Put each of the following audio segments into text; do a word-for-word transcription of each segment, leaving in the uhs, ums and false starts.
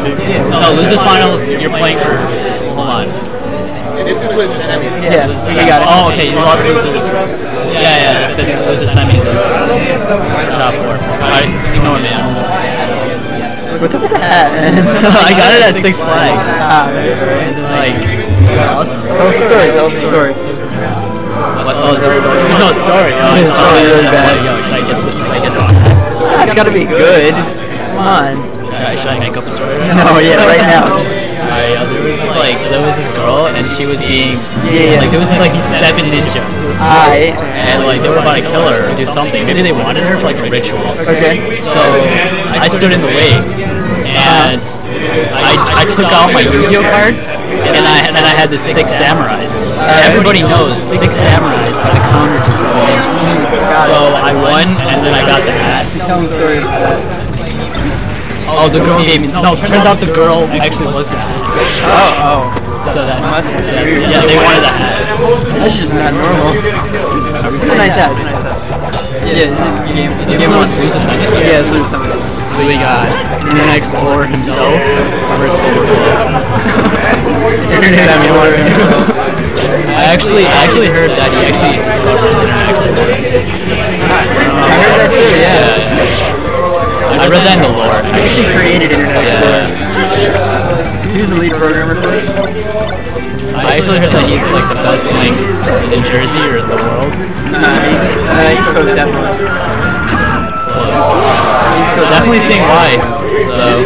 No, losers finals. You're playing for. Hold on. This is losers semis. Yeah, you got it. Oh, okay. You lost losers. Yeah, yeah. That's that's losers semis. Top four. Alright, ignore me. What's up with the hat? I got it at Six Flags. Ah, Like, awesome. tell us the story. Tell us the story. What, oh, it's a story. There's no story. Oh, It's probably really bad. Yo, should I get this? Should I get this? It's gotta be good. Come on. Should I, should I make up a story? No, yeah, right now. Alright, uh, there was this like, there was this girl, and she was being, Yeah, like, there was like these seven ninjas. Alright. And like, they were about to kill her or do something. Maybe they wanted her for like a ritual. Okay. So I stood in the way, and I, I took out my Yu-Gi-Oh cards, and I and then I had the six samurais. Everybody knows six samurais are the counters to seven ninjas. So I won, and then I got the hat. Tell them the story. Oh, the girl gave me. No, turns out the girl actually was the hat. Oh, oh. So that's, that's yeah, they wanted the hat. That's just not normal. It's a nice hat. It's a nice hat. Yeah, it's a game. This is lose a second. Yeah, it's lose something. So we got Internet Explorer himself versus Overflow. Internet Explorer himself. I actually, I actually heard that he actually discovered Internet Explorer. I heard that too. Yeah. I read that in the lore. He actually created Internet Explorer. He was the lead programmer for it. I actually heard that he's like the best link in Jersey or in the world. Uh, he's, uh, East Coast definitely. He's definitely seeing why, though.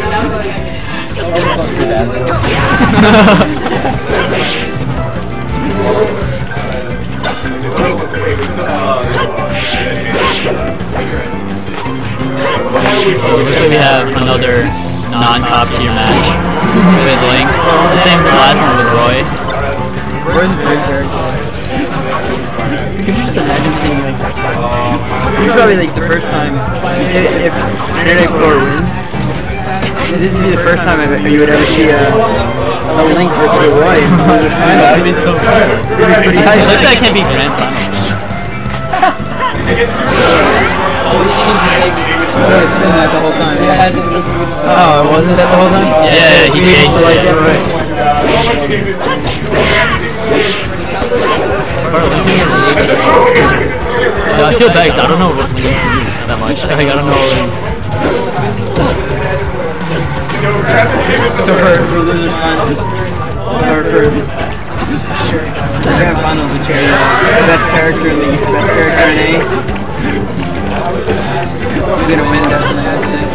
So looks like we have another non-top tier match with Link. It's the same as the last one with Roy. Roy's a great character. I can just imagine seeing like this is probably like the first time if, if Internet Explorer wins. This would be the first time I've, you would ever see a, a Link versus a Roy. That would be so cool. It'd be pretty It nice. looks like it can be grand finals. No, it's been that the whole time. Oh, wasn't that the whole time? Yeah, yeah, he changed the lights. it. Right. No, I feel bad because I don't know what Link's moves that much. Like, I don't know Link's. So for, for losers finals, or for the grand finals, which are uh, best character in the best character in A. He's gonna win definitely, I think.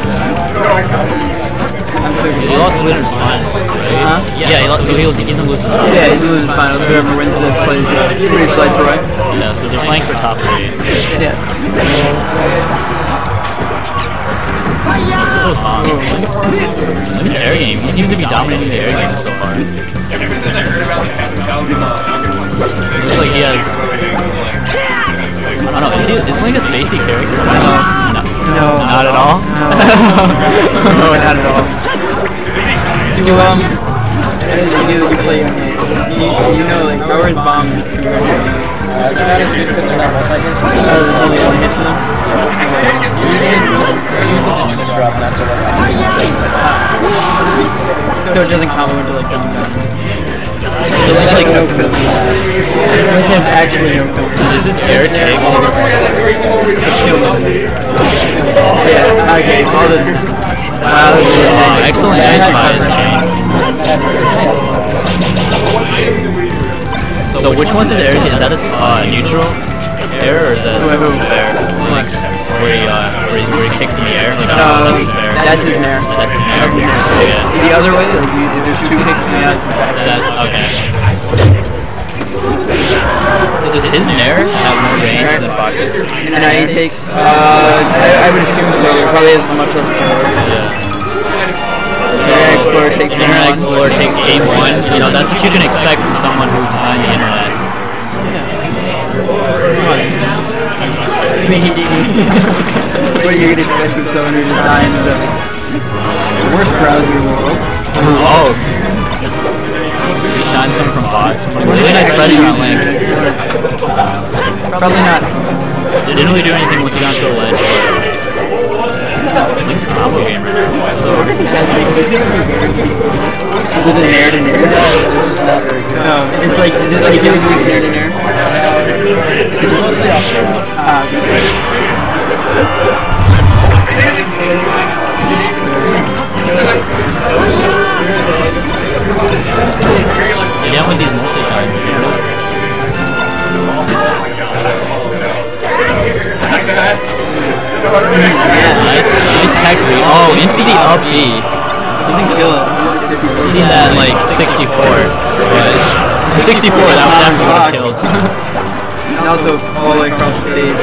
I'm sure He lost winners finals, right? Huh? Yeah, he lost, so he was, he's in losers finals. Yeah, he's in losers finals. Whoever wins this plays uh, Swedish Lights Roy. Yeah, so they're playing for top three. Yeah. Look at those bombs. Look at his air game. He seems to be dominating the air game so far. Looks like he has. I don't know. Is he? Is Link a spacey character? No. No. No. Not at all. No. No, not at all. You um, you you play. Um, you, you know, like Power's bombs is good. Oh, there's only one hit to them. So it doesn't count when to like jump down. It looks like no kill. Link has actually no kill. Is this air kick? Yeah. Okay. All the. Wow, that's really Oh, nice. excellent edge by his chain. So which one's his air kick? Is that his uh, neutral air or is that his fair? Link's where he uh, where he, where he kicks in the air. Like I don't know, that's his fair. That's his nair. That's his nair. Yeah. The other way, like you, if there's two kicks in the ass. That, okay. Does his nair have more range than Fox's? And I takes, uh, I, I would assume so. It probably has much less power. Yeah. So Internet Explorer takes game Internet one. Explorer takes game one. You know, that's what you can expect from someone who's designed the internet. I mean, what you can expect from someone who designed the worst browser in the world. Oh. These shines coming from Fox. Really nice pressure on Link. Probably not. They didn't really do anything once he got to a ledge. Link's combo game right now. So we're gonna have like this gonna be very good. With an air to air. It's just not very good. No, it's like is it like doing like air to air? It's mostly off air. Ah, okay. Yeah, with these multi-shots. Nice, nice tech read. Oh, into the up B. Doesn't kill it. Seen that like sixty-four, but sixty-four that would definitely would have killed. And also all the way across the stage.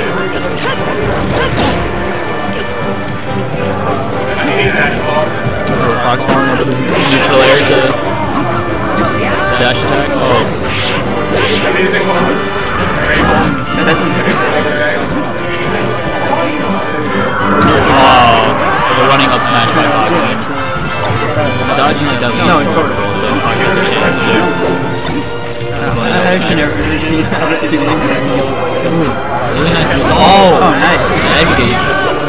Fox farm with neutral air to dash attack. Oh. That's Oh, they're running up smash by Fox. Dodging like that no, it's forward. So Fox has a chance too. I actually never really seen Link. Really nice move. Oh, oh nice. Egg gate.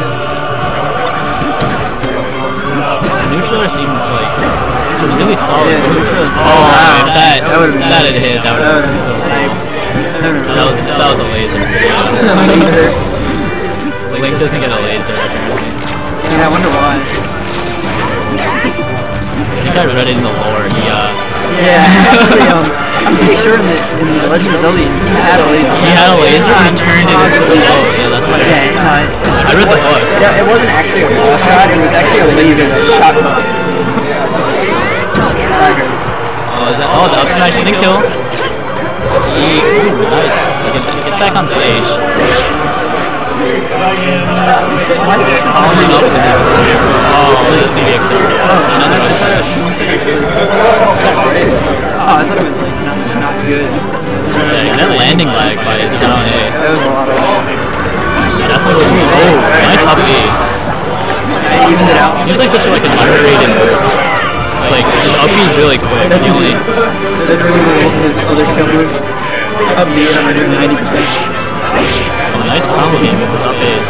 Neutral seems like really solid. Yeah, oh, wow. If that, that, would that had hit, that would have been so sick. That was, that was a laser. Laser. Link doesn't get a laser. Yeah, I wonder why. I think I read it in the lore. He, uh, yeah, actually, um, I'm pretty sure in the, in the Legend of Zelda, he had a laser. He had a laser and he turned it into the bow. Yeah, that's what I read. Yeah, no, I read the book. Yeah, it wasn't actually a ball shot, it was actually a laser that shot both. Oh, is that? Oh, the up smash didn't kill. He, ooh, nice. He gets back on stage. Following up with his move. Oh, this is gonna be a kill. Another up smash. Oh, I thought it was like not, not good. Yeah, that landing lag by its down A. That was a lot of Definitely was good. Oh, nice up A. I evened it out. He was like such a, like an underrated move. It's like his up B is really quick. That's his, only, that's his other kill moves. Up B and I'm doing ninety percent. Oh, nice combo game with his up A's.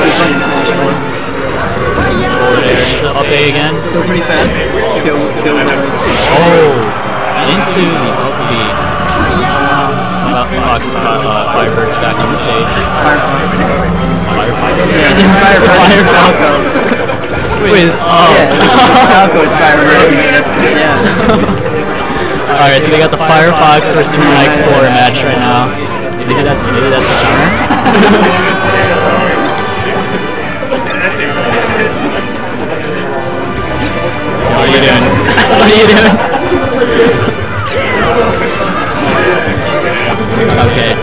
Forward air into up A again. Still pretty fast. Kill, kill oh, into the up B. Fox uh, Firebirds back on the stage. Firefox. Firefox? Yeah, Firefox. Firefox. Wait, oh. Yeah, Falco, it's Firebird. Yeah. Alright, so we got the Firefox versus the Internet Explorer match right now. Maybe that's, maybe that's a counter. What are you doing? What are you doing? Okay.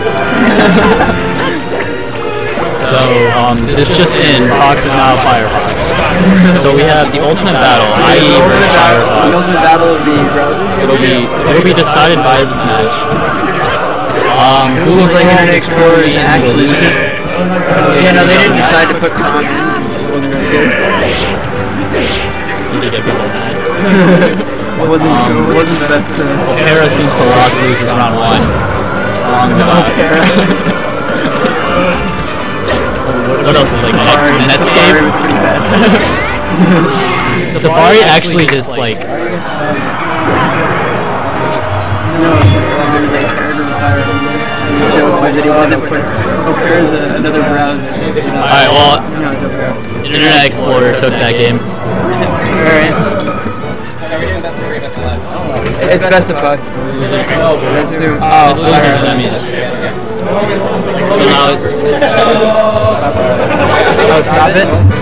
So, um, this just in, Fox is now Firefox. So we have the ultimate battle, I E versus Firefox. The ultimate battle of the browser? It'll be, it'll be decided by this match. Um, Google like Internet Explorer is the actually loser. Yeah, no, they didn't decide to put Chrome in. It wasn't really good. You did everyone that. It wasn't, um, it wasn't the best. Uh, Opera seems to lost loses round one. Wrong Opera. What else is like Safari, Netscape? Safari was pretty bad. Safari actually just like No, it's just whether they cared or Fire. The joke was that he wasn't put Opera is another browser. Alright, well, No, it's Opera. Internet Explorer took that game. Alright. It's specified. That's true. Oh, it's loser semis. So now it's... Oh, stop it?